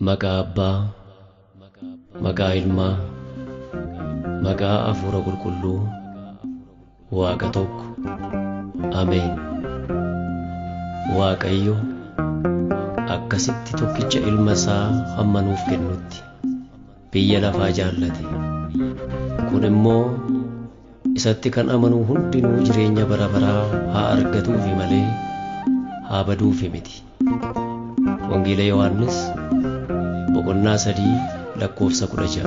Maqaa Abbaa, maqaa Ilmaa, maqaa Hafuura Qulqulluu, Waaqa tokko. Ameen. Waaqayyo akkasitti tokkicha Ilma isaa hamma nuuf kennutti biyya lafaa jaallate. Kun immoo isatti kan amanuu hundinuu jireenya bara baraa haa argatuufi malee haa baduufi miti. Wangeela Yohaannis boqonnaa 3:16.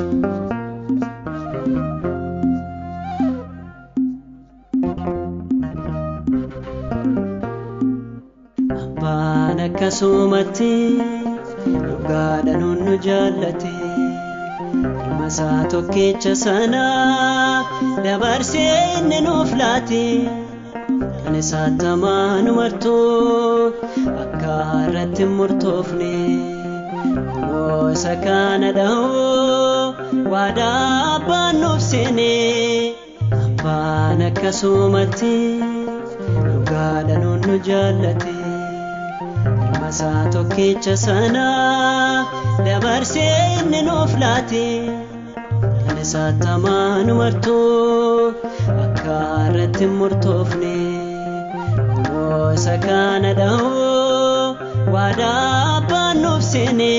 Abbaan akkasumatti dhugaadhaan nu jaallate, Ilma isaa tokkicha sana dabarsee inni nuuf laate. Kan isaatti amanu martu akka irratti hin murtoofne, kunoo isa kana dha'u waadaa abbaan nuuf seene. Abbaan akkasumatti dhugaadhaan nu jaallate, Ilma isaa tokkicha sana dabarsee inni nuuf laate. Kan isaatti amanu martu akka irratti hin murtoofne, kunoo isa kana dha'u waadaa abbaan nuuf seene.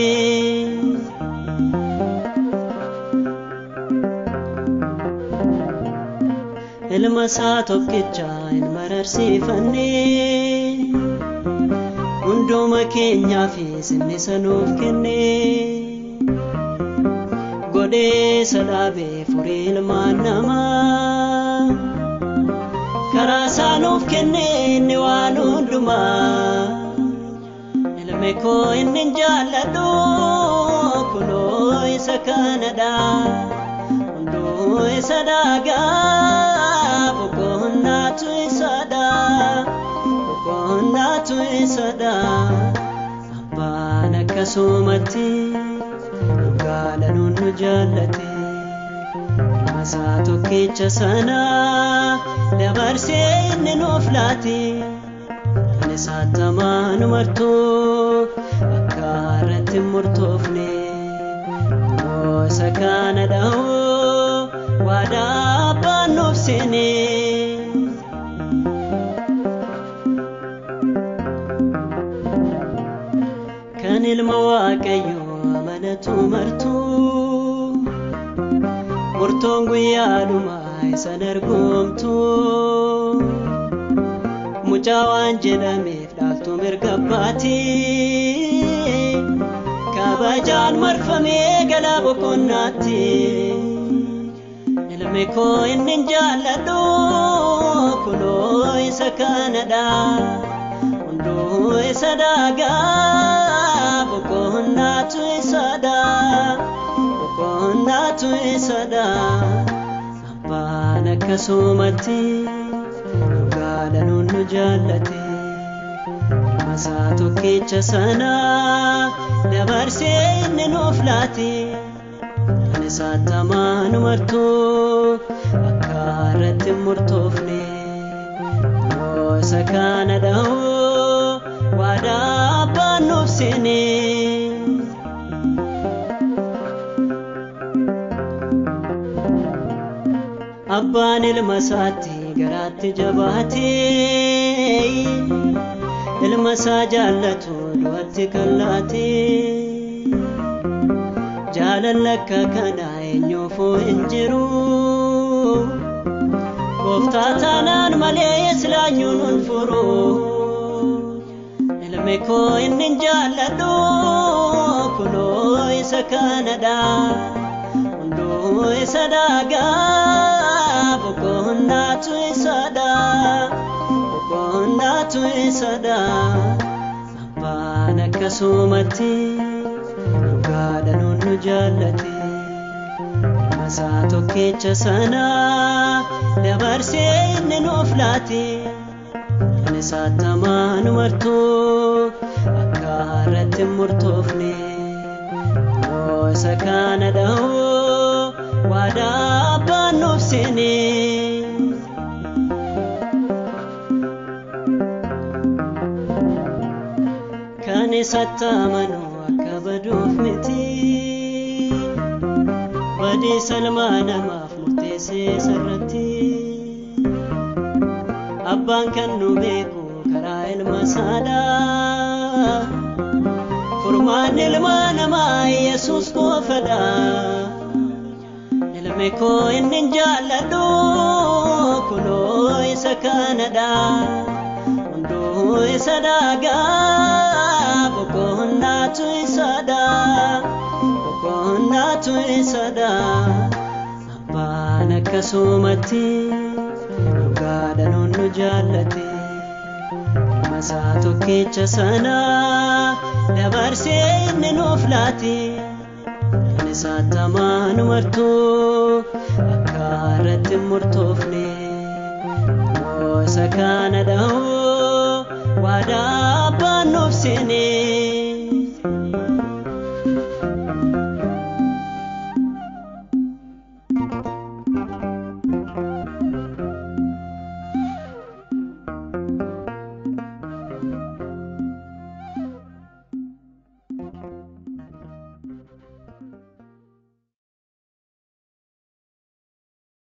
Ilma isaa tokkicha hin mararsiifanne, hunduma keenyaaf isa nuuf kenne. Godhee isa dhaabee furii ilmaan namaa, karaa isaa nuuf kenne inni waan hundumaa. Ilmi koo inni jaalladhu kunoo isa kanadha, hunduu isa daagaa boqonnaatu isadha, boqonnaatu isadha. Abbaan akkasumatti dhugaadhaan nu jaallate, Ilma isaa tokkicha sana dabarsee inni nuuf laate. Kan isaatti amanu martu akka irratti hin murtoofne, kunoo isa kana dha'u waadaa abbaan nuuf seene. Kan Ilma Waaqayyoo amanatu martu, murtoon guyyaadhumaa isa argomtu. Mucaa waan jedhameef dhaaltu mirga abbaati, kabajaan marfamee galaa boqonnaatti. Ilmi koo inni jaalladhu kunoo isa kanadha, hunduu isa daagaa boqonnaatu isadha, boqonnaatu isadha. Abbaan akkasumatti dhugaadhaan nu jaallate, Ilma isaa tokkicha sana dabarsee inni nuuf laate. Kan isaatti amanu martu akka irratti hin murtoofne, kunoo isa kana dha'u waadaa abbaan nuuf seene. Abbaan Ilma isaatti garaatti jabaate, Ilma isaa jaallatu du'atti kan laate. Jaalala akka kana eenyuufuu hin jiru, Gooftaa taanaan malee islaanyuun hin furu. Ilmi koo inni jaalladhu kunoo isa kanadha, hunduu isa daagaa boqonnaatu isadha, boqonnaatu isadha. Abbaan akkasumatti dhugaadhaan nu jaallate, Ilma isaa tokkicha sana dabarsee inni nuuf laate. Kan isaatti amanu martu akka irratti hin murtoofne, kunoo isa kana dha'u waadaa abbaan nuuf seene. Kan isatti amanu akka baduuf miti badii salmaa namaaf murteessee sarratti abbaan kan nu beeku karaa ilma saadaa furmaan ilma namaa Yesuus qofadha ilmi koo inni jaalladhu kunoo isa kanadha hunduu isa daagaa boqonnaatu isadha boqonnaatu isadha abbaan akkasumatti dhugaadhaan nu jaallate masaa tokkicha sana dabarsee inni nuuf laate Sataman martu akarat murtofne mo sakana dawo wada banufsine